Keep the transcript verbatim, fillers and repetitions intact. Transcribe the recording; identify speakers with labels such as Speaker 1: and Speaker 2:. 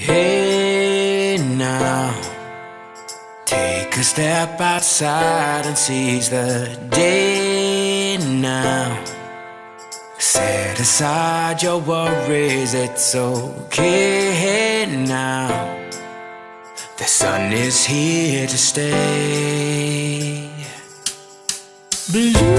Speaker 1: Hey now, take a step outside and seize the day now. Set aside your worries, it's okay now. The sun is here to stay. Blue